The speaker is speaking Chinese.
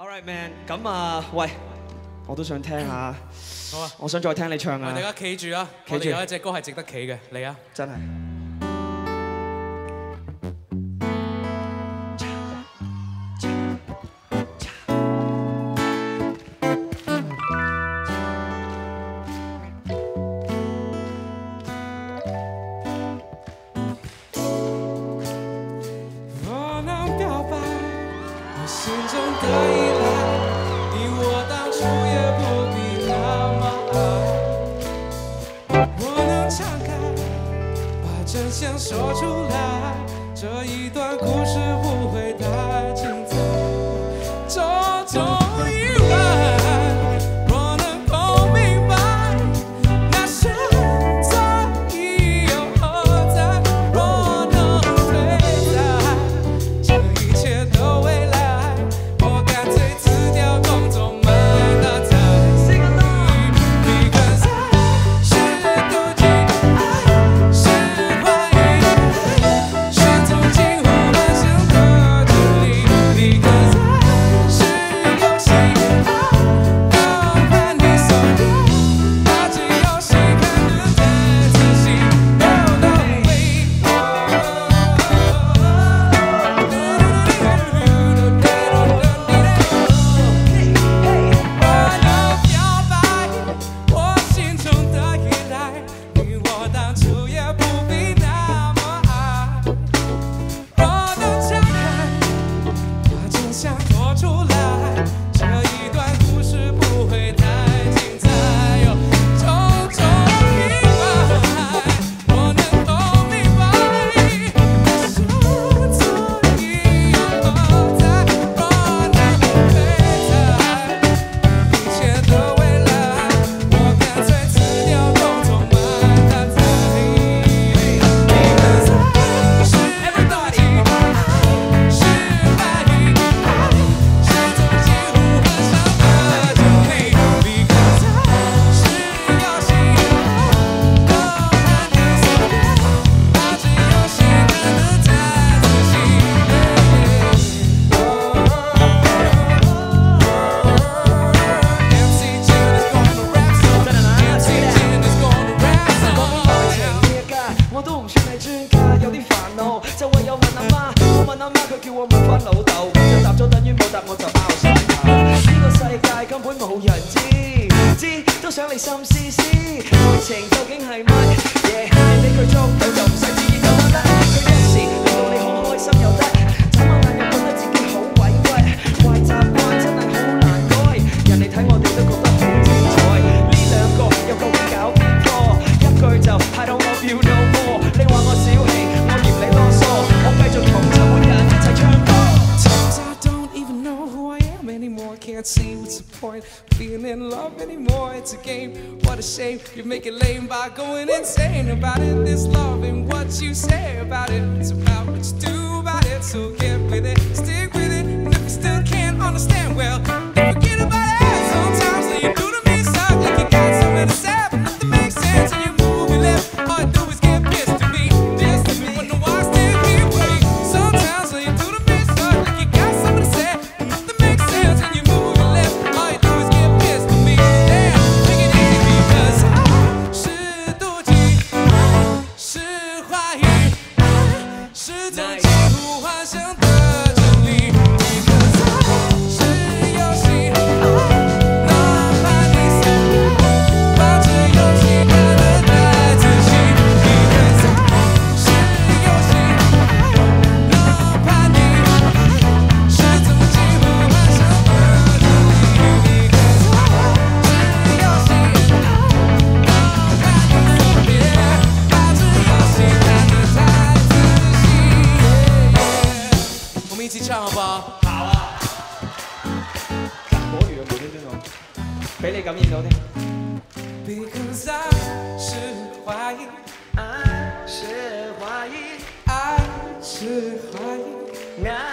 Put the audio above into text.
All right, man。咁啊，喂，我都想聽下。 好啊， 我想再聽你唱啊。 大家企住啊！我哋有一隻歌係值得企嘅，嚟啊！ 真係。 我能表白，我心中的依赖，你我当初也不必那么爱。我能敞开，把真相说出来，这一段故事不会太精彩。种种意外，若能够明白，那现在已有何在？若能对待这一切的未来，我干脆辞掉工作，买那台 Because 爱是妒忌，爱是怀疑，是从近乎幻想的距离。Because 爱是游戏，爱要看你手里，把这游戏看得太仔细。No no way。我能表白我心中的依赖，你我当初也不必那么爱。我能敞开，把真相说出来，这一段故事不会太精彩。有种种意外，我能够明白，现在已有何在？若能对待一切的未来，我干脆辞掉工作，买它在意。Because 爱是妒忌，爱是怀疑，爱是从近乎幻想的距离。Because 爱是游戏，爱要看你手里，把这游戏看得太仔细。MC Jin is gonna rap song， MC Jin is gonna rap song。 我都唔算係專家，有啲煩惱，就唯有問阿媽。我問阿媽，佢叫我問翻老豆，就答咗等於冇答，我就拗晒頭。呢個世界根本冇人知都想你心思思，愛情究竟係乜嘢？你俾佢捉到就唔使自然就得。佢一時令到你好開心又得，眨下眼又覺得自己好委屈，壞習慣真係好難改，人哋睇我哋都覺得好精彩。呢兩個又究竟搞邊科？一句就I don't love you no more。你話我小氣，我嫌你囉嗦，我繼續同陳奐仁一齊唱歌。 Times I don't even know who I am anymore. Can't see what's the point of being in love anymore. It's a game, what a shame. You make it lame by going insane about it. This love and what you say about it, it's about what you do about it. So get with it, stick with it. And if you still can't understand, well, then forget about it. Sometimes all you do to me suck like you got something to say, but nothing makes sense. And you move your lips, all you do is get pissed at me, pissed at me. Wonder why I still here with me. Sometimes all you do to me suck like you got something to say, but nothing makes sense. And you move your lips, all you do is get pissed at me. Damn, take it easy because 爱是妒忌，爱是怀疑，爱是从近乎幻想的距离。Because 爱是游戏，爱哪怕你想把这游戏看得太仔细。Because 爱是游戏，爱哪怕你是从近乎幻想的距离。Because 爱是游戏，爱哪怕你随便把这游戏看得太仔细。我们一起唱好不好？好啊。 果如無端端我俾你感染到添。 Because 愛是懷疑， 愛是懷疑， 愛是懷疑， 愛